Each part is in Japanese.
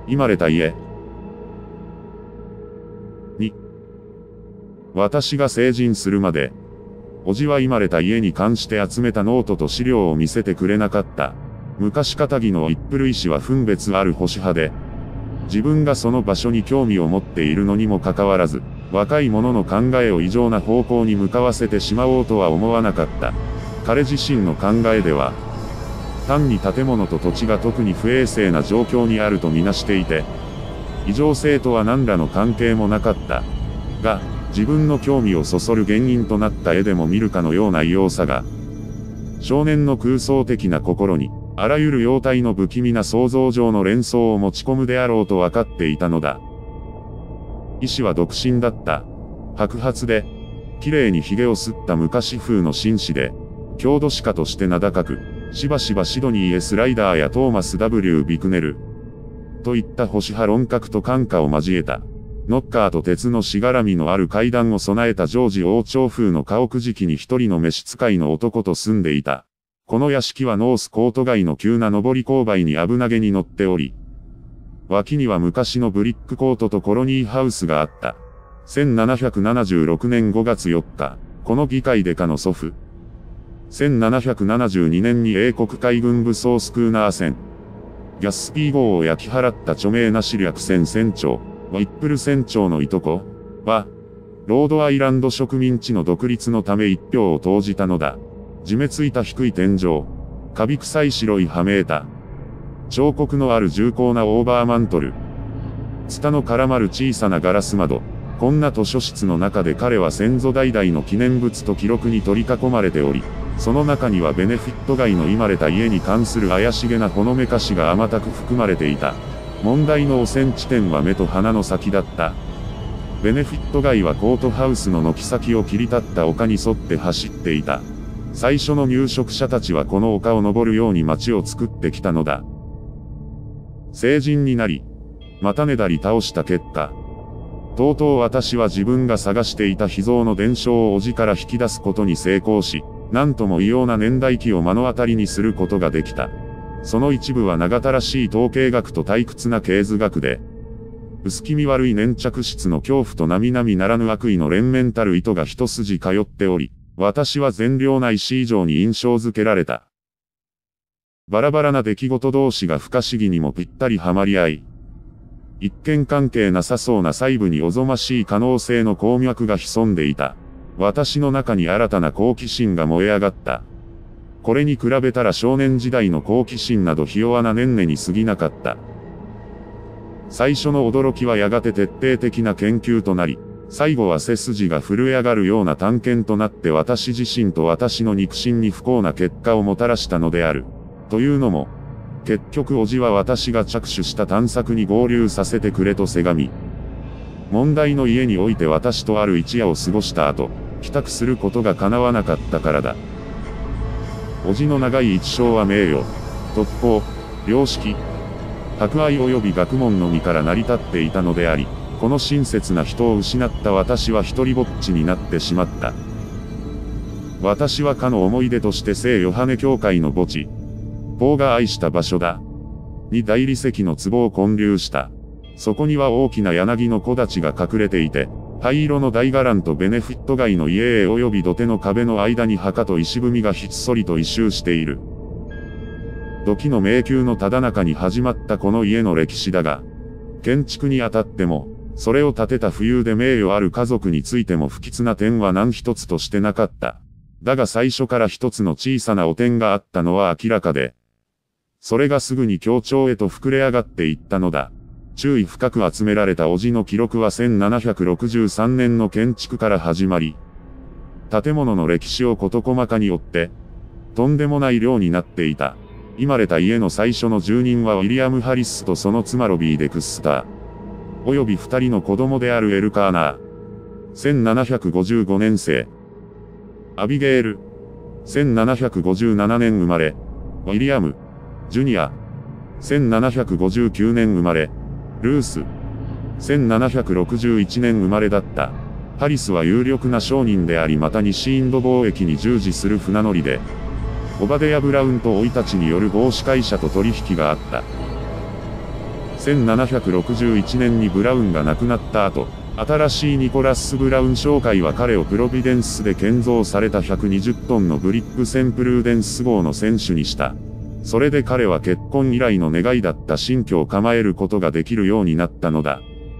生まれた家。2、私が成人するまで、叔父は生まれた家に関して集めたノートと資料を見せてくれなかった。昔かたぎの一夫医師は分別ある保守派で、自分がその場所に興味を持っているのにもかかわらず、若い者の考えを異常な方向に向かわせてしまおうとは思わなかった。彼自身の考えでは、単に建物と土地が特に不衛生な状況にあるとみなしていて、異常性とは何らの関係もなかった。が、自分の興味をそそる原因となった絵でも見るかのような異様さが、少年の空想的な心に、あらゆる様態の不気味な想像上の連想を持ち込むであろうと分かっていたのだ。医師は独身だった。白髪で、綺麗に髭を剃った昔風の紳士で、郷土史家として名高く、しばしばシドニー・S・ライダーやトーマス・ W ・ビクネル、といった保守派論客と感化を交えた。ノッカーと鉄のしがらみのある階段を備えたジョージ王朝風の家屋敷に一人の召使いの男と住んでいた。この屋敷はノースコート街の急な上り勾配に危なげに乗っており、脇には昔のブリックコートとコロニーハウスがあった。1776年5月4日、この議会デカの祖父。1772年に英国海軍武装スクーナー船、ギャスピー号を焼き払った著名な試略船船長、ワイップル船長のいとこは、ロードアイランド植民地の独立のため一票を投じたのだ。地めついた低い天井、カビ臭い白い羽目板、彫刻のある重厚なオーバーマントル、ツタの絡まる小さなガラス窓、こんな図書室の中で彼は先祖代々の記念物と記録に取り囲まれており、その中にはベネフィット街の生まれた家に関する怪しげなほのめかしがあまたく含まれていた。問題の汚染地点は目と鼻の先だった。ベネフィット街はコートハウスの軒先を切り立った丘に沿って走っていた。最初の入植者たちはこの丘を登るように町を作ってきたのだ。成人になり、またねだり倒した結果、とうとう私は自分が探していた秘蔵の伝承を叔父から引き出すことに成功し、なんとも異様な年代記を目の当たりにすることができた。その一部は長たらしい統計学と退屈な経図学で、薄気味悪い粘着質の恐怖と並々ならぬ悪意の連綿たる糸が一筋通っており、私は善良な石以上に印象づけられた。バラバラな出来事同士が不可思議にもぴったりはまり合い、一見関係なさそうな細部におぞましい可能性の鉱脈が潜んでいた。私の中に新たな好奇心が燃え上がった。これに比べたら少年時代の好奇心などひ弱な年々に過ぎなかった。最初の驚きはやがて徹底的な研究となり、最後は背筋が震え上がるような探検となって私自身と私の肉親に不幸な結果をもたらしたのである。というのも、結局叔父は私が着手した探索に合流させてくれとせがみ、問題の家において私とある一夜を過ごした後、帰宅することが叶わなかったからだ。叔父の長い一生は名誉、特攻、良識、博愛及び学問のみから成り立っていたのであり、この親切な人を失った私は一りぼっちになってしまった。私はかの思い出として聖ヨハネ教会の墓地、ポーが愛した場所だ。に大理石の壺を建立した。そこには大きな柳の木立が隠れていて、灰色の大伽藍とベネフィット街の家々及び土手の壁の間に墓と石踏みがひっそりと一周している。土器の迷宮のただ中に始まったこの家の歴史だが、建築にあたっても、それを建てた富裕で名誉ある家族についても不吉な点は何一つとしてなかった。だが最初から一つの小さな汚点があったのは明らかで、それがすぐに強調へと膨れ上がっていったのだ。注意深く集められた叔父の記録は1763年の建築から始まり、建物の歴史を事細かに追って、とんでもない量になっていた。生まれた家の最初の住人はウィリアム・ハリスとその妻ロビー・デクスター。および二人の子供であるエルカーナー。1755年生。アビゲール。1757年生まれ。ウィリアム。ジュニア。1759年生まれ。ルース。1761年生まれだった。ハリスは有力な商人でありまた西インド貿易に従事する船乗りで、オバデヤ・ブラウンと甥たちによる合資会社と取引があった。 1761年にブラウンが亡くなった後、新しいニコラス・ブラウン商会は彼をプロビデンスで建造された120トンのブリップセンプルーデンス号の船首にした。それで彼は結婚以来の願いだった新居を構えることができるようになったのだ。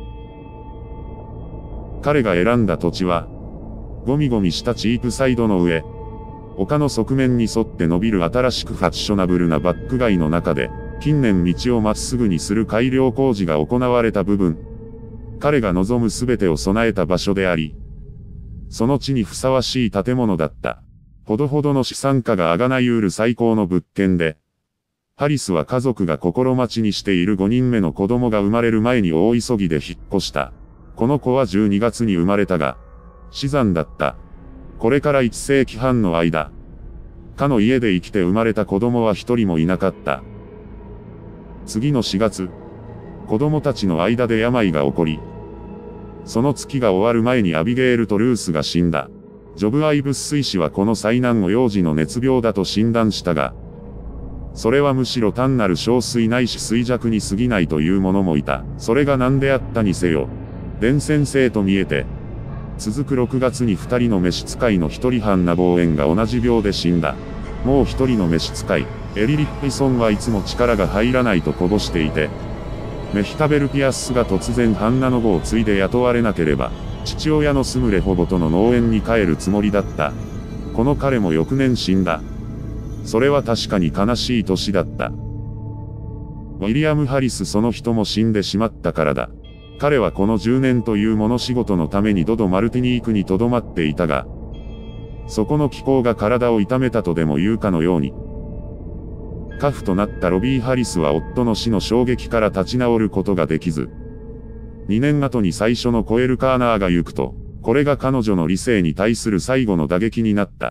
彼が選んだ土地は、ゴミゴミしたチープサイドの上、丘の側面に沿って伸びる新しくファッショナブルなバック街の中で、近年道をまっすぐにする改良工事が行われた部分。彼が望むすべてを備えた場所であり、その地にふさわしい建物だった。ほどほどの資産家があがないうる最高の物件で、ハリスは家族が心待ちにしている5人目の子供が生まれる前に大急ぎで引っ越した。この子は12月に生まれたが、死産だった。これから1世紀半の間、かの家で生きて生まれた子供は一人もいなかった。次の4月、子供たちの間で病が起こり、その月が終わる前にアビゲールとルースが死んだ。ジョブ・アイブス医師はこの災難を幼児の熱病だと診断したが、それはむしろ単なる憔悴ないし衰弱に過ぎないという者もいた。それが何であったにせよ、伝染性と見えて、続く6月に2人の召使いの一人ハンナ・ボーエンが同じ病で死んだ。もう一人の召使い、エリリッピソンはいつも力が入らないとこぼしていて、メヒタベルピアスが突然ハンナの後を継いで雇われなければ、父親のスムレホボとの農園に帰るつもりだった。この彼も翌年死んだ。それは確かに悲しい年だった。ウィリアム・ハリスその人も死んでしまったからだ。彼はこの10年という物仕事のためにドド・マルティニークに留まっていたが、そこの気候が体を痛めたとでも言うかのように。寡婦となったロビー・ハリスは夫の死の衝撃から立ち直ることができず、2年後に最初のコエル・カーナーが行くと、これが彼女の理性に対する最後の打撃になった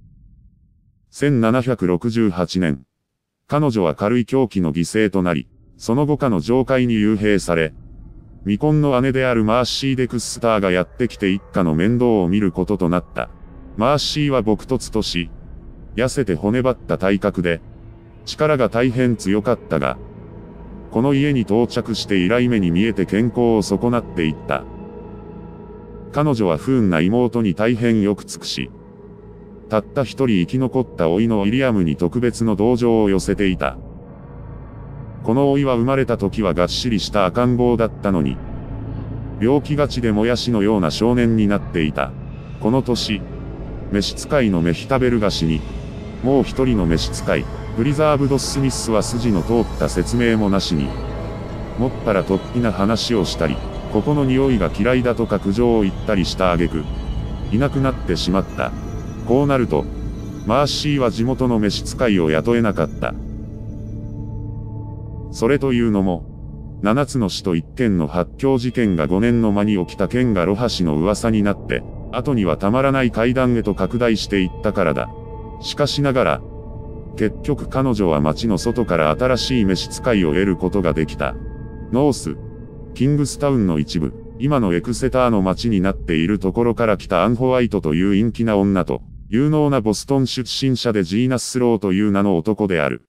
。1768年、彼女は軽い狂気の犠牲となり、その後かの上階に幽閉され、未婚の姉であるマーシー・デクスターがやってきて一家の面倒を見ることとなった。マーシーは朴訥とし、痩せて骨張った体格で、力が大変強かったが、この家に到着して以来目に見えて健康を損なっていった。彼女は不運な妹に大変よく尽くし、たった一人生き残った甥のウィリアムに特別の同情を寄せていた。この甥は生まれた時はがっしりした赤ん坊だったのに、病気がちでもやしのような少年になっていた。この年、召使いのメヒタベルが死に、もう一人の召使い、プリザーブド・スミスは筋の通った説明もなしに、もっぱら突飛な話をしたり、ここの匂いが嫌いだとか苦情を言ったりした挙句、いなくなってしまった。こうなると、マーシーは地元の召使いを雇えなかった。それというのも、7つの死と1件の発狂事件が5年の間に起きた件がロハ氏の噂になって、後にはたまらない階段へと拡大していったからだ。しかしながら、結局彼女は町の外から新しい召使いを得ることができた。ノース、キングスタウンの一部、今のエクセターの町になっているところから来たアン・ホワイトという陰気な女と、有能なボストン出身者でジーナス・スローという名の男である。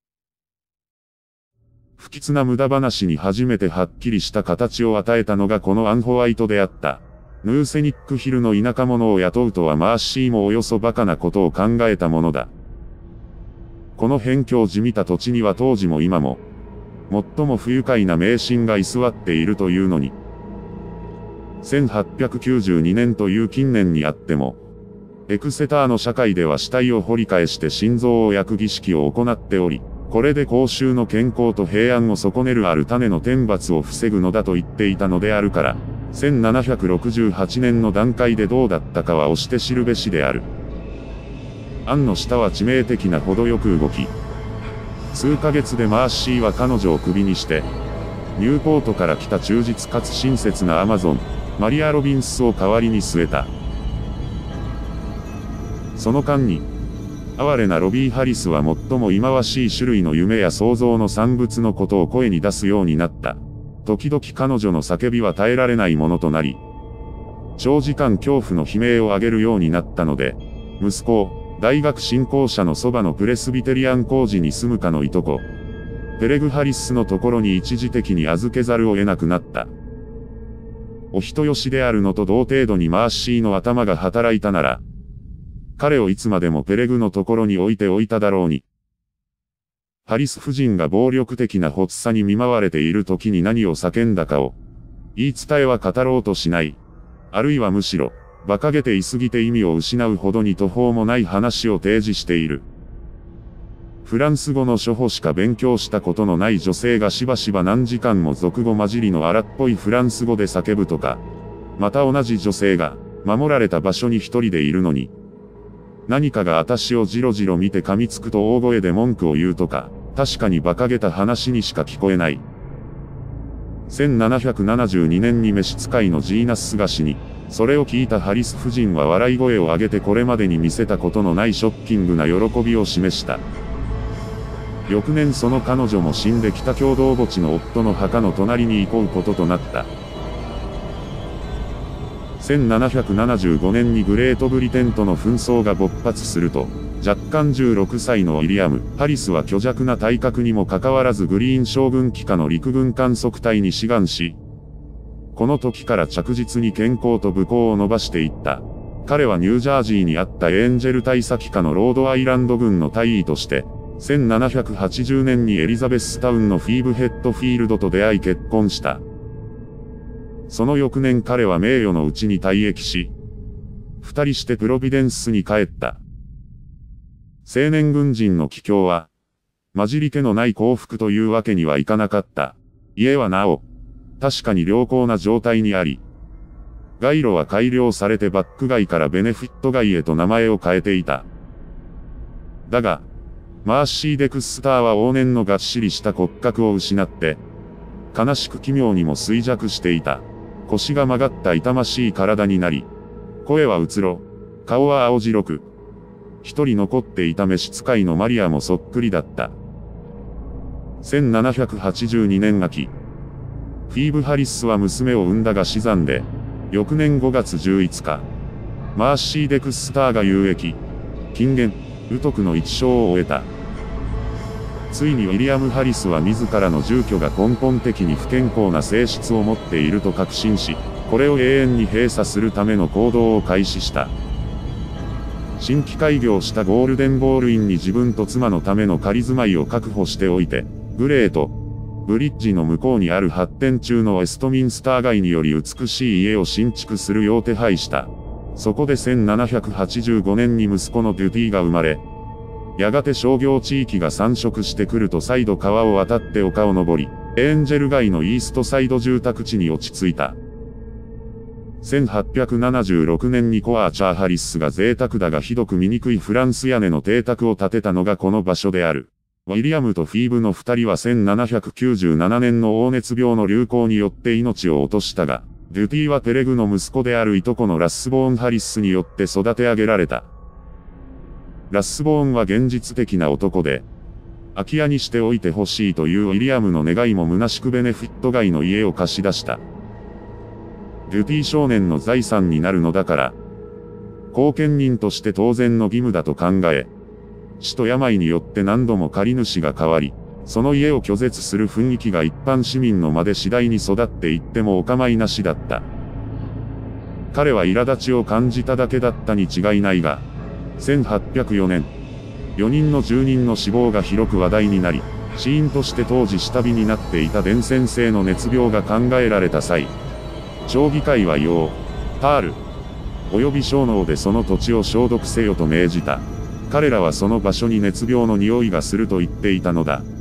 不吉な無駄話に初めてはっきりした形を与えたのがこのアン・ホワイトであった。ヌーセニックヒルの田舎者を雇うとはマーシーもおよそ馬鹿なことを考えたものだ。この辺境じみた土地には当時も今も、最も不愉快な迷信が居座っているというのに、1892年という近年にあっても、エクセターの社会では死体を掘り返して心臓を焼く儀式を行っており、これで公衆の健康と平安を損ねるある種の天罰を防ぐのだと言っていたのであるから、1768年の段階でどうだったかは押して知るべしである。アンの下は致命的なほどよく動き、数ヶ月でマーシーは彼女をクビにして、ニューポートから来た忠実かつ親切なアマゾン、マリア・ロビンスを代わりに据えた。その間に、哀れなロビー・ハリスは最も忌まわしい種類の夢や想像の産物のことを声に出すようになった。時々彼女の叫びは耐えられないものとなり、長時間恐怖の悲鳴を上げるようになったので、息子、大学信仰者のそばのプレスビテリアン工事に住むかのいとこ、 ペレグ・ハリスのところに一時的に預けざるを得なくなった。お人よしであるのと同程度にマーシーの頭が働いたなら、彼をいつまでもペレグのところに置いておいただろうに。ハリス夫人が暴力的な発作に見舞われている時に何を叫んだかを、言い伝えは語ろうとしない。あるいはむしろ、馬鹿げていすぎて意味を失うほどに途方もない話を提示している。フランス語の初歩しか勉強したことのない女性がしばしば何時間も俗語混じりの荒っぽいフランス語で叫ぶとか、また同じ女性が、守られた場所に一人でいるのに、何かが私をじろじろ見て噛みつくと大声で文句を言うとか、確かに馬鹿げた話にしか聞こえない。1772年に召使いのジーナスが死に、それを聞いたハリス夫人は笑い声を上げてこれまでに見せたことのないショッキングな喜びを示した。翌年その彼女も死んで北共同墓地の夫の墓の隣に行こうこととなった。1775年にグレートブリテンとの紛争が勃発すると、若干16歳のウィリアム・ハリスは虚弱な体格にもかかわらずグリーン将軍機下の陸軍観測隊に志願し、この時から着実に健康と武功を伸ばしていった。彼はニュージャージーにあったエンジェル大佐機下のロードアイランド軍の大尉として、1780年にエリザベスタウンのフィーブヘッドフィールドと出会い結婚した。その翌年彼は名誉のうちに退役し、二人してプロビデンスに帰った。青年軍人の帰郷は、混じり気のない幸福というわけにはいかなかった。家はなお、確かに良好な状態にあり、街路は改良されてバック街からベネフィット街へと名前を変えていた。だが、マーシー・デクスターは往年のがっしりした骨格を失って、悲しく奇妙にも衰弱していた。腰が曲がった痛ましい体になり、声はうつろ、顔は青白く、一人残っていた召使いのマリアもそっくりだった。1782年秋、フィーブ・ハリスは娘を産んだが死産で、翌年5月11日、マーシー・デクスターが有益、禁言、無徳の一生を終えた。ついにウィリアム・ハリスは自らの住居が根本的に不健康な性質を持っていると確信し、これを永遠に閉鎖するための行動を開始した。新規開業したゴールデンボールインに自分と妻のための仮住まいを確保しておいて、グレート、ブリッジの向こうにある発展中のウェストミンスター街により美しい家を新築するよう手配した。そこで1785年に息子のデュティが生まれ、やがて商業地域が繁殖してくると再度川を渡って丘を登り、エンジェル街のイーストサイド住宅地に落ち着いた。1876年にコアーチャー・ハリスが贅沢だがひどく醜いフランス屋根の邸宅を建てたのがこの場所である。ウィリアムとフィーブの二人は1797年の黄熱病の流行によって命を落としたが、デュティはペレグの息子であるいとこのラスボーン・ハリスによって育て上げられた。ラスボーンは現実的な男で、空き家にしておいてほしいというウィリアムの願いも虚しくベネフィット街の家を貸し出した。デュティ少年の財産になるのだから、後見人として当然の義務だと考え、死と病によって何度も借り主が変わり、その家を拒絶する雰囲気が一般市民の間で次第に育っていってもお構いなしだった。彼は苛立ちを感じただけだったに違いないが、1804年、4人の住人の死亡が広く話題になり、死因として当時下火になっていた伝染性の熱病が考えられた際、町議会はヨー、タール、及び小脳でその土地を消毒せよと命じた。彼らはその場所に熱病の匂いがすると言っていたのだ。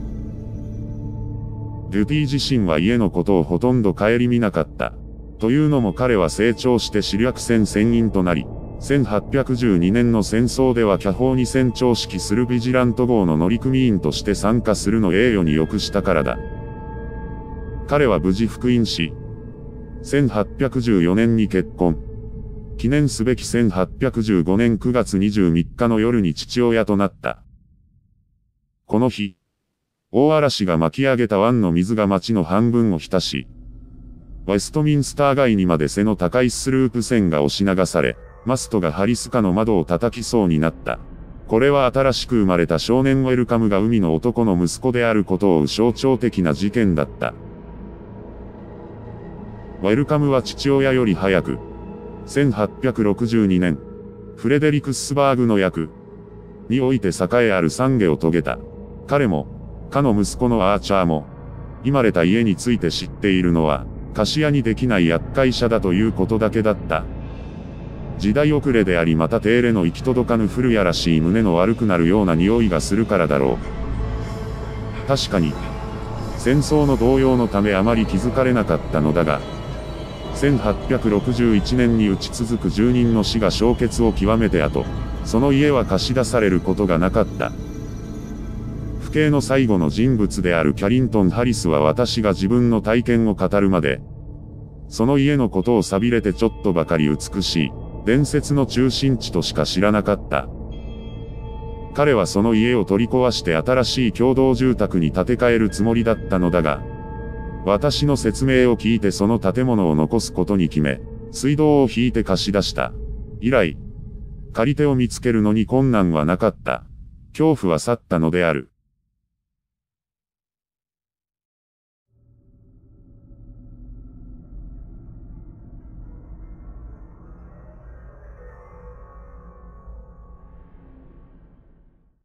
デュティ自身は家のことをほとんど顧みなかった。というのも彼は成長して視略船船員となり、1812年の戦争では巨峰に船長指揮するビジラント号の乗組員として参加するの栄誉に良くしたからだ。彼は無事復員し、1814年に結婚。記念すべき1815年9月23日の夜に父親となった。この日、大嵐が巻き上げた湾の水が町の半分を浸し、ウェストミンスター街にまで背の高いスループ船が押し流され、マストがハリスカの窓を叩きそうになった。 これは新しく生まれた少年ウェルカムが海の男の息子であることを象徴的な事件だった。ウェルカムは父親より早く、1862年、フレデリクスバーグの役において栄えある産下を遂げた。彼も、かの息子のアーチャーも、生まれた家について知っているのは、貸し屋にできない厄介者だということだけだった。時代遅れでありまた手入れの行き届かぬ古やらしい胸の悪くなるような匂いがするからだろう。確かに、戦争の動揺のためあまり気づかれなかったのだが、1861年に打ち続く住人の死が焼結を極めて後、その家は貸し出されることがなかった。父兄の最後の人物であるキャリントン・ハリスは私が自分の体験を語るまで、その家のことを寂れてちょっとばかり美しい、伝説の中心地としか知らなかった。彼はその家を取り壊して新しい共同住宅に建て替えるつもりだったのだが、私の説明を聞いてその建物を残すことに決め、水道を引いて貸し出した。以来、借り手を見つけるのに困難はなかった。恐怖は去ったのである。